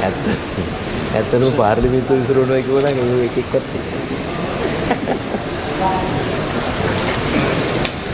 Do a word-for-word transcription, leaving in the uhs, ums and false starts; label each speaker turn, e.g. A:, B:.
A: ඇත්ත ඇත්තටම පාර්ලිමේන්තුව විසිරවනවා කියවනම් ඒ එක එකක් තියෙනවා.